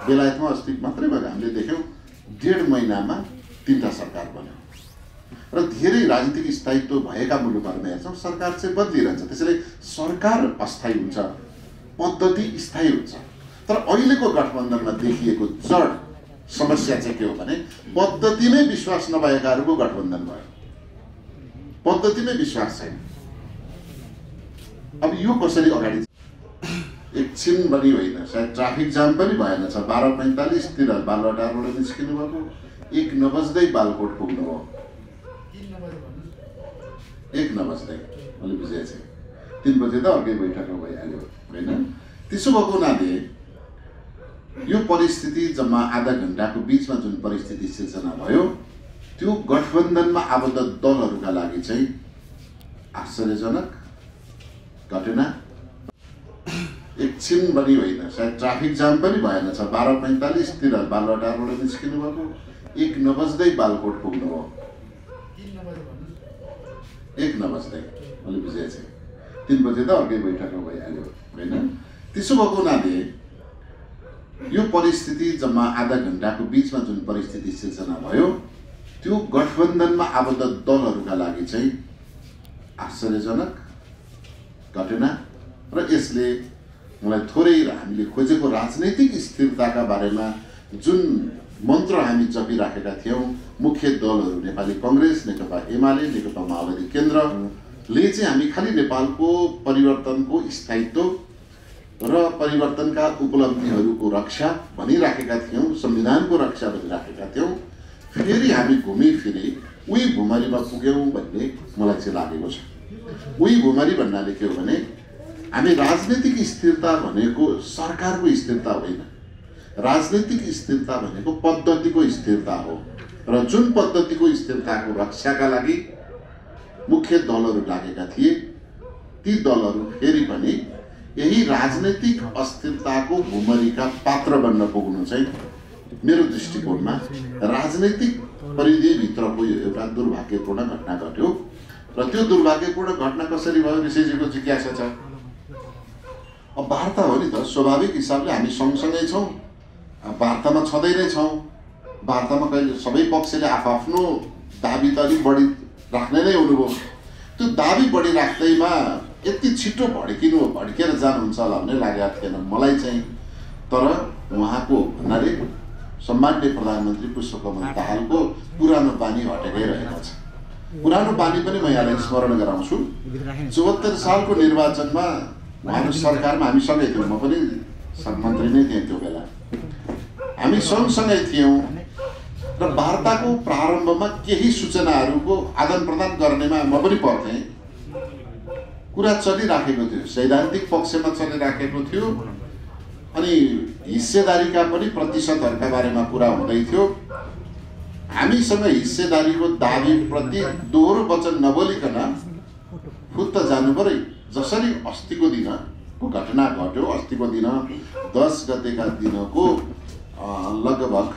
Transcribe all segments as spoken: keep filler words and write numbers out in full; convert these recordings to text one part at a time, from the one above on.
बेलायतमा अस्ति मात्रै भएर हामीले देख्यौँ डेढ महिनामा तीनटा सरकार बन्यो र धेरै राजनीतिक स्थायित्व भएका मुलुकहरूमा हेर्छौँ सरकार चाहिँ बदलिरहन्छ। त्यसैले सरकार अस्थायी हुन्छ, पद्धति स्थायी हुन्छ। तर अहिलेको गठबन्धनमा देखिएको जड समस्या चाहिँ के हो भने पद्धतिमै विश्वास नभएकाहरूको गठबन्धन भयो। पद्धतिमै विश्वास छैन। अब यो कसरी अगाडि एकछिन पनि होइन, सायद ट्राफिक जाम पनि भएन छ। बाह्र पैँतालिसतिर बालुवाटारबाट निस्किनु भएको, एक नबज्दै बालकोट पुग्नु भयो। एक नबज्दै मैले बुझेको थिएँ, तिन बजे त अर्कै बैठकमा भइहाल्यो होइन। त्यसो भएको हुनाले यो परिस्थिति जम्मा आधा घन्टाको बिचमा जुन परिस्थिति सिर्जना भयो त्यो गठबन्धनमा आबद्ध दलहरूका लागि चाहिँ आश्चर्यजनक घटना। एकछिन पनि होइन, सायद ट्राफिक जाम पनि भएन छ। बाह्र पैँतालिसतिर बालुवाटारबाट निस्किनु भएको, एक नबज्दै बालकोट पुग्नु भयो। एक नबज्दै मैले बुझेको थिएँ, तिन बजे त अर्कै बैठकमा भइहाल्यो होइन। त्यसो भएको हुनाले यो परिस्थिति जम्मा आधा घन्टाको बिचमा जुन परिस्थिति सिर्जना भयो त्यो गठबन्धनमा आबद्ध दलहरूका लागि चाहिँ आश्चर्यजनक घटना र यसले मलाई थोरै हामीले खोजेको राजनैतिक स्थिरताका बारेमा जुन मन्त्र हामी जपिराखेका थियौँ मुख्य दलहरू नेपाली कङ्ग्रेस, नेकपा एमाले, नेकपा माओवादी केन्द्रले चाहिँ हामी खालि नेपालको परिवर्तनको स्थायित्व र परिवर्तनका उपलब्धिहरूको रक्षा भनिराखेका थियौँ, संविधानको रक्षा भनिराखेका थियौँ। फेरि हामी घुमिफिरी उही भुमरीमा पुग्यौँ भन्ने मलाई चाहिँ लागेको छ। उही भुमरी भन्नाले के हो भने हामी राजनीतिक स्थिरता भनेको सरकारको स्थिरता होइन, राजनीतिक स्थिरता भनेको पद्धतिको स्थिरता हो र जुन पद्धतिको स्थिरताको रक्षाका लागि मुख्य दलहरू लागेका थिए ती दलहरू फेरि पनि यही राजनैतिक अस्थिरताको भुमरीका पात्र बन्न पुग्नु चाहिँ मेरो दृष्टिकोणमा राजनैतिक परिधिभित्रको एउटा दुर्भाग्यपूर्ण घटना घट्यो र त्यो दुर्भाग्यपूर्ण घटना कसरी भयो ऋषिजीको जिज्ञासा छ। अब वार्ता हो नि त, स्वाभाविक हिसाबले हामी सँगसँगै छौँ, वार्तामा छँदै नै छौँ। वार्तामा कहिले सबै पक्षले आफआफ्नो दाबी त अलिक बढी राख्ने नै हुनुभयो। त्यो दाबी बढी राख्दैमा यति छिटो भड्किनु भड्केर जानुहुन्छ होला भन्ने लागेको थिएन मलाई चाहिँ। तर उहाँको भन्नाले सम्माननीय प्रधानमन्त्री पुष्पकमल दाहालको पुरानो बानी हटेकै रहेको छ। पुरानो बानी पनि म यहाँलाई स्मरण गराउँछु। चौहत्तर सालको निर्वाचनमा उहाँको सरकारमा हामी सँगै थियौँ, म पनि मन्त्री नै थिएँ त्यो बेला। हामी सँगसँगै थियौँ र वार्ताको प्रारम्भमा केही सूचनाहरूको आदान प्रदान गर्नेमा म पनि पर्थेँ। कुरा चलिराखेको थियो, सैद्धान्तिक पक्षमा चलिराखेको थियो अनि हिस्सेदारीका पनि प्रतिशतहरूका बारेमा कुरा हुँदै थियो। हामीसँग हिस्सेदारीको दाबीप्रति दोहोरो वचन नबोलिकन फुत्त जानु पऱ्यो। जसरी अस्तिको दिनको घटना घट्यो, अस्तिको दिन दस गतेका दिनको लगभग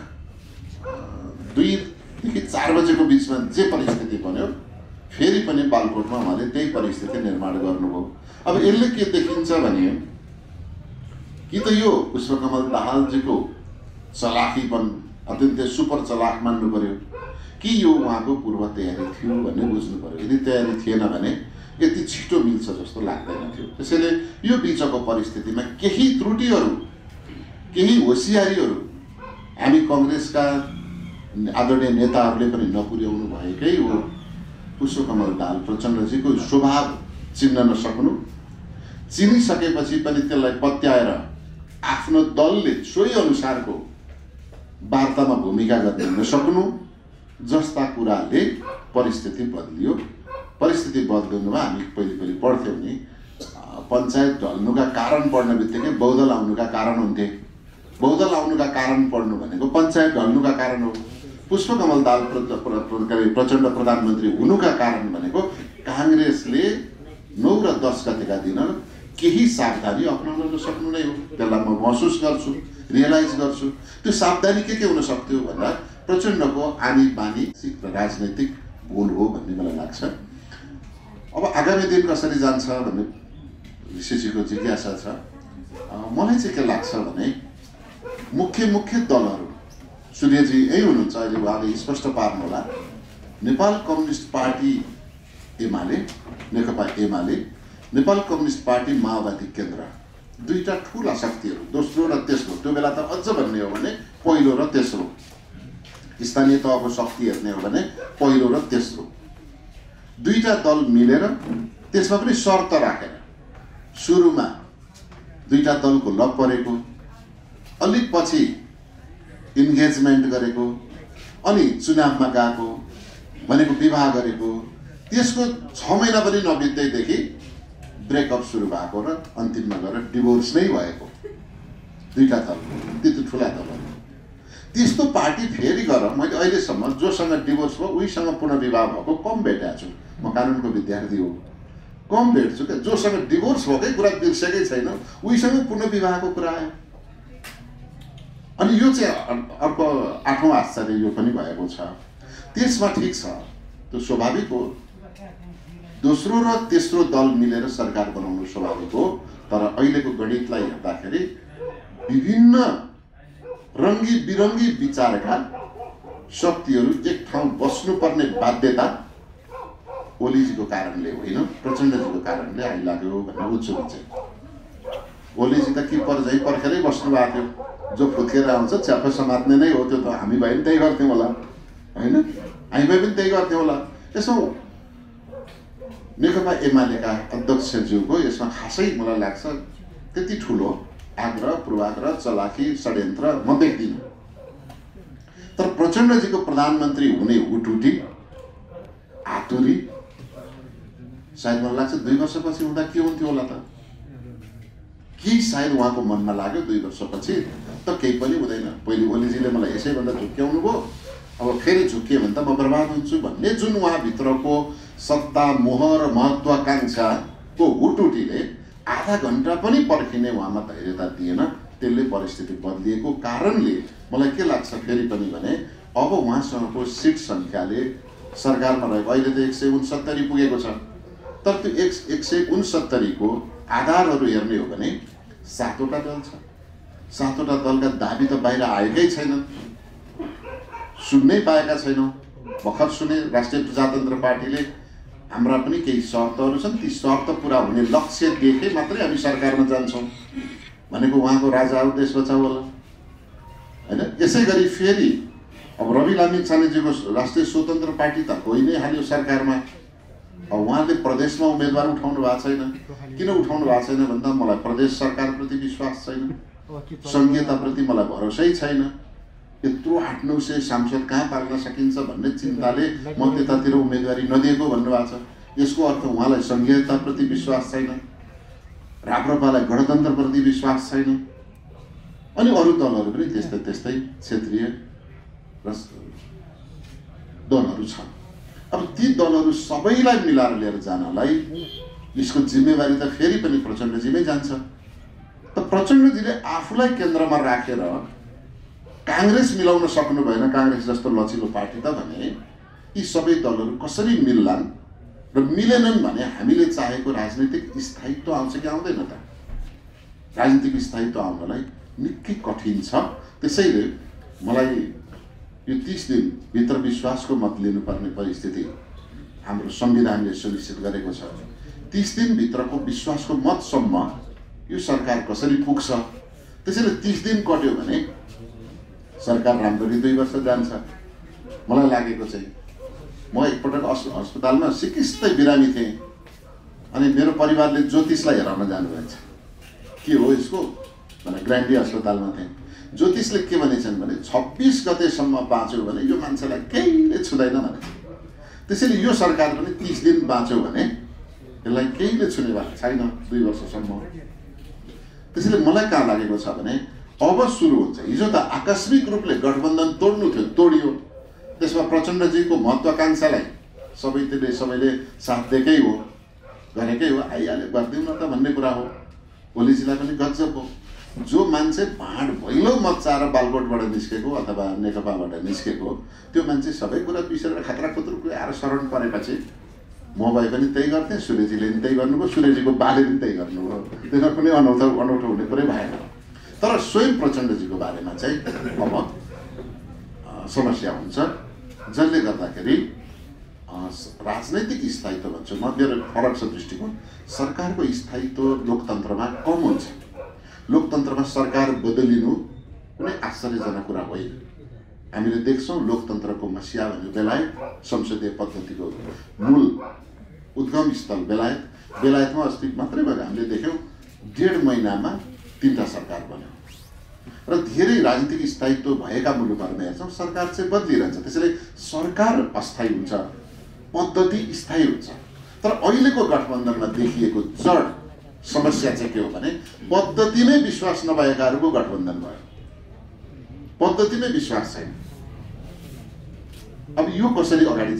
दुईदेखि चार बजेको बिचमा जे परिस्थिति बन्यो फेरि पनि बालकोटमा उहाँले त्यही परिस्थिति निर्माण गर्नुभयो। अब यसले के देखिन्छ भने कि त यो पुष्पकमल दाहालजीको चलाखीपन अत्यन्तै सुपर चलाख मान्नु पर्यो कि यो उहाँको पूर्व तयारी थियो भन्ने बुझ्नु पर्यो। यदि तयारी थिएन भने यति छिटो मिल्छ जस्तो लाग्दैन थियो। त्यसैले यो बिचको परिस्थितिमा केही त्रुटिहरू, केही होसियारीहरू हामी कङ्ग्रेसका आदरणीय नेताहरूले पनि नपुर्याउनु भएकै हो। पुष्पकमल दाहाल प्रचण्डजीको स्वभाव चिन्न नसक्नु, चिनिसकेपछि पनि त्यसलाई पत्याएर आफ्नो दलले सोही अनुसारको वार्तामा भूमिका गर्न नसक्नु जस्ता कुराले परिस्थिति बदलियो। परिस्थिति बदलिनुमा हामी पहिले पहिले पढ्थ्यौँ नि, पञ्चायत ढल्नुका कारण पढ्ने बित्तिकै बहुदल आउनुका कारण हुन्थे। बहुदल आउनुका कारण पढ्नु भनेको पञ्चायत ढल्नुका कारण हो। पुष्पकमल दाहाल प्रचण्ड प्रधानमन्त्री हुनुका कारण भनेको काङ्ग्रेसले नौ र दस गतेका दिन केही सावधानी अपनाउन नसक्नु नै हो। त्यसलाई म महसुस गर्छु, रियलाइज गर्छु। त्यो सावधानी के के हुन सक्थ्यो भन्दा प्रचण्डको आनी बानी र राजनैतिक भूल हो भन्ने मलाई लाग्छ। अब आगामी दिन कसरी जान्छ भन्ने ऋषिजीको जिज्ञासा छ। मलाई चाहिँ के लाग्छ भने मुख्य मुख्य दलहरू सूर्यजी यही हुनुहुन्छ अहिले उहाँले स्पष्ट पार्नु होला। नेपाल कम्युनिस्ट पार्टी एमाले नेकपा एमाले नेपाल कम्युनिस्ट पार्टी माओवादी केन्द्र दुईटा ठुला शक्तिहरू दोस्रो र तेस्रो। त्यो बेला त अझ भन्ने हो भने पहिलो र तेस्रो स्थानीय तहको शक्ति हेर्ने हो भने पहिलो र तेस्रो दुईटा दल मिलेर त्यसमा पनि शर्त राखेर सुरुमा दुईटा दलको लग परेको अलिक पछि इन्गेजमेन्ट गरेको अनि चुनावमा गएको भनेको विवाह गरेको त्यसको छ महिना पनि नबित्दैदेखि ब्रेकअप सुरु भएको र अन्तिममा गएर डिभोर्स नै भएको दुईटा दल त्यति ठुला दलहरू। त्यस्तो पार्टी फेरि गर मैले अहिलेसम्म जोसँग डिभोर्स भयो उहीसँग पुनर्विवाह भएको कम भेटेको छु। म कानुनको विद्यार्थी हो, कम भेट्छु क्या जोसँग डिभोर्स भएकै कुरा बिर्सेकै छैन उहीसँग पुनर्विवाहको कुरा आयो। अनि यो चाहिँ अर्को आठौँ आश्चर्य यो पनि भएको छ। त्यसमा ठिक छ, त्यो स्वाभाविक हो, दोस्रो र तेस्रो दल मिलेर सरकार बनाउनु स्वाभाविक हो। तर अहिलेको गणितलाई हेर्दाखेरि विभिन्न रङ्गी बिरङ्गी विचारका शक्तिहरू एक ठाउँ बस्नुपर्ने बाध्यता ओलीजीको कारणले होइन, प्रचण्डजीको कारणले आइलाग्यो भन्ने उत्सुक चाहिँ। ओलीजी त कि पर झै पर्खेरै बस्नु भएको थियो, जो फुत्केर आउँछ च्याप्प समात्ने नै हो। त्यो त हामी भए पनि त्यही गर्थ्यौँ होला होइन, हामी भए पनि त्यही गर्थ्यौँ होला। यसो नेकपा एमालेका अध्यक्षज्यूको यसमा खासै मलाई लाग्छ त्यति ठुलो आग्रह पूर्वाग्रह चलाखी षड्यन्त्र म देख्दिनँ। तर प्रचण्डजीको प्रधानमन्त्री हुने उटुटी आतुरी सायद मलाई लाग्छ दुई वर्षपछि हुँदा के हुन्थ्यो होला त, केही सायद उहाँको मनमा लाग्यो दुई वर्षपछि त केही पनि हुँदैन। पहिले ओलीजीले मलाई यसैभन्दा झुक्क्याउनु भयो, अब फेरि झुक्कियो भने त म बर्बाद हुन्छु भन्ने जुन उहाँभित्रको सत्ता मोह र महत्वाकांक्षाको हुटुटीले आधा घन्टा पनि पर्खिने उहाँमा धैर्यता दिएन। त्यसले परिस्थिति बदलिएको कारणले मलाई के लाग्छ फेरि पनि भने अब उहाँसँगको सिट सङ्ख्याले सरकारमा रहेको अहिले त एक सय उनसत्तरी पुगेको छ। तर त्यो एक एक सय उनसत्तरीको आधारहरू हेर्ने हो भने सातवटा दल छ। सातवटा दलका दाबी त बाहिर आएकै छैनन्, सुन्नै पाएका छैनौँ। भर्खर सुने राष्ट्रिय प्रजातन्त्र पार्टीले हाम्रा पनि केही शर्तहरू छन्, ती शर्त पुरा हुने लक्ष्य देखे मात्रै हामी सरकारमा जान्छौँ भनेको उहाँको राजा हो, देश बचाउ होला होइन। यसै गरी फेरि अब रवि लामिछानेजीको राष्ट्रिय स्वतन्त्र पार्टी त गइ नै हाल्यो सरकारमा। अब उहाँले प्रदेशमा उम्मेदवार उठाउनु भएको छैन। किन उठाउनु भएको छैन भन्दा मलाई प्रदेश सरकारप्रति विश्वास छैन, सङ्घीयताप्रति मलाई भरोसै छैन। यत्रो आठ नौ सय सांसद कहाँ पाल्न सकिन्छ भन्ने चिन्ताले म त्यतातिर उम्मेदवारी नदिएको भन्नुभएको छ। यसको अर्थ उहाँलाई सङ्घीयताप्रति विश्वास छैन, राप्रपालाई गणतन्त्रप्रति विश्वास छैन। अनि अरू दलहरू पनि त्यस्तै त्यस्तै क्षेत्रीय दलहरू छन्। अब ती दलहरू सबैलाई मिलाएर लिएर जानलाई यसको जिम्मेवारी त फेरि पनि प्रचण्डजीमै जान्छ। त प्रचण्डजीले आफूलाई केन्द्रमा राखेर काङ्ग्रेस मिलाउन सक्नु भएन, काङ्ग्रेस जस्तो लचिलो पार्टी त भने यी सबै दलहरू कसरी मिल्लान् र मिलेनन् भने हामीले चाहेको राजनीतिक स्थायित्व आउँछ कि आउँदैन त? राजनीतिक स्थायित्व आउनलाई निकै कठिन छ। त्यसैले मलाई यो तीस दिनभित्र विश्वासको मत लिनुपर्ने परिस्थिति हाम्रो संविधानले सुनिश्चित गरेको छ। तीस दिनभित्रको विश्वासको मतसम्म यो सरकार कसरी पुग्छ? त्यसैले तीस दिन कट्यो भने सरकार राम्ररी दुई वर्ष जान्छ। मलाई लागेको चाहिँ म एकपटक अस्पतालमा सिकिस्तै बिरामी थिएँ अनि मेरो परिवारले ज्योतिषलाई हेराउन जानुभएछ। के हो यसको भने ग्रान्डी अस्पतालमा थिएँ। ज्योतिषले के भनेछन् भने छब्बिस गतेसम्म बाँच्यो भने यो मान्छेलाई केहीले छुँदैन भनेछ। त्यसैले यो सरकार पनि तीस दिन बाँच्यो भने यसलाई केहीले छुने भएको छैन दुई वर्षसम्म। त्यसैले मलाई कहाँ लागेको छ भने अब सुरु हुन्छ। हिजो त आकस्मिक रूपले गठबन्धन तोड्नु थियो, तोडियो। त्यसमा प्रचण्डजीको महत्वाकांक्षालाई सबैले सबैले साथ दिएकै हो, गरेकै हो, आइहाल्यो गरिदिउँ न त भन्ने कुरा हो। ओलीजीलाई पनि गजब हो, जो मान्छे भाँड भैलो मच्चाएर बालकोटबाट निस्केको अथवा नेकपाबाट निस्केको त्यो मान्छे सबै कुरा बिर्सेर खतरा खुतरुक आएर शरण परेपछि म भए पनि त्यही गर्थेँ, सूर्यजीले पनि त्यही गर्नुभयो, सूर्यजीको बाले पनि त्यही गर्नुभयो। त्यसमा कुनै अनौठो अनौठो हुने कुरै भएन। तर स्वयं प्रचण्डजीको बारेमा चाहिँ अब समस्या हुन्छ, जसले गर्दाखेरि राजनैतिक स्थायित्व भन्छु म, मेरो फरक छ दृष्टिकोण। सरकारको स्थायित्व लोकतन्त्रमा कम हुन्छ। लोकतन्त्रमा सरकार बदलिनु कुनै आश्चर्यजनक कुरा होइन। हामीले देख्छौँ लोकतन्त्रको मसिया भन्ने बेलायत, संसदीय पद्धतिको मूल उद्गम स्थल बेलायत। बेलायतमा अस्ति मात्रै भएर हामीले देख्यौँ डेढ महिनामा तीनटा सरकार बन्यो र धेरै राजनीतिक स्थायित्व भएका मुलुकहरूमा हेर्छौँ सरकार चाहिँ बदलिरहन्छ। त्यसैले सरकार अस्थायी हुन्छ, पद्धति स्थायी हुन्छ। तर अहिलेको गठबन्धनमा देखिएको जड समस्या चाहिँ के हो भने पद्धतिमै विश्वास नभएकाहरूको गठबन्धन भयो। पद्धतिमै विश्वास छैन। अब यो कसरी अगाडि